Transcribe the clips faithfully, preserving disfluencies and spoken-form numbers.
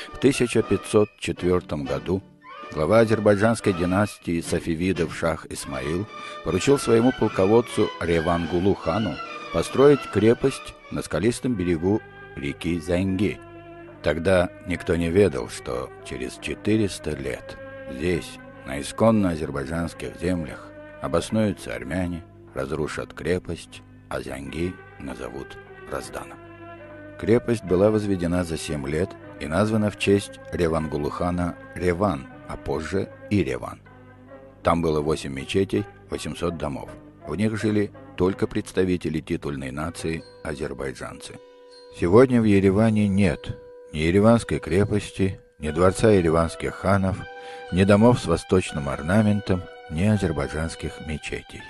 В тысяча пятьсот четвёртом году глава азербайджанской династии сафевидов шах Исмаил поручил своему полководцу Ревангулу хану построить крепость на скалистом берегу реки Зянги. Тогда никто не ведал, что через четыреста лет здесь, на исконно азербайджанских землях, обоснуются армяне, разрушат крепость, а Зянги назовут Разданом. Крепость была возведена за семь лет и названа в честь Ревангулу хана Реван, а позже и Реван. Там было восемь мечетей, восемьсот домов. В них жили только представители титульной нации азербайджанцы. Сегодня в Ереване нет ни Ереванской крепости, ни дворца ереванских ханов, ни домов с восточным орнаментом, ни азербайджанских мечетей.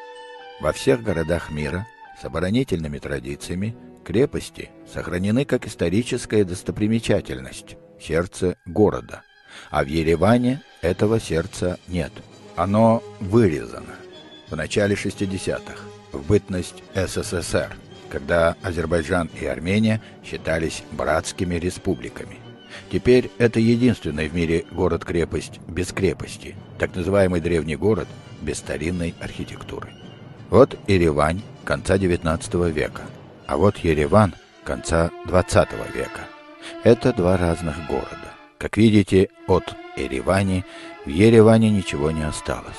Во всех городах мира с оборонительными традициями крепости сохранены как историческая достопримечательность, сердце города. А в Ереване этого сердца нет. Оно вырезано в начале шестидесятых, в бытность СССР, когда Азербайджан и Армения считались братскими республиками. Теперь это единственный в мире город-крепость без крепости, так называемый древний город без старинной архитектуры. Вот Еревань конца девятнадцатого века, а вот Ереван конца двадцатого века. Это два разных города. Как видите, от Еревани в Ереване ничего не осталось.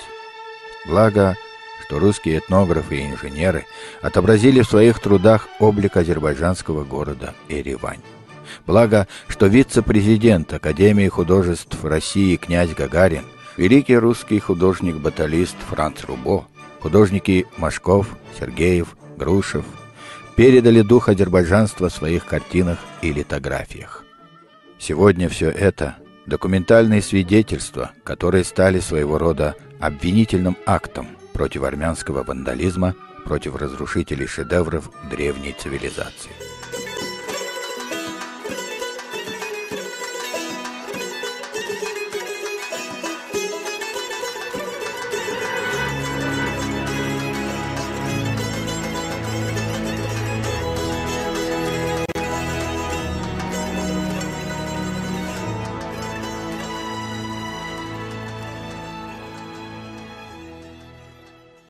Благо, что русские этнографы и инженеры отобразили в своих трудах облик азербайджанского города Еревань. Благо, что вице-президент Академии художеств России князь Гагарин, великий русский художник-баталист Франц Рубо, художники Машков, Сергеев, Грушев передали дух азербайджанства в своих картинах и литографиях. Сегодня все это – документальные свидетельства, которые стали своего рода обвинительным актом против армянского вандализма, против разрушителей шедевров древней цивилизации.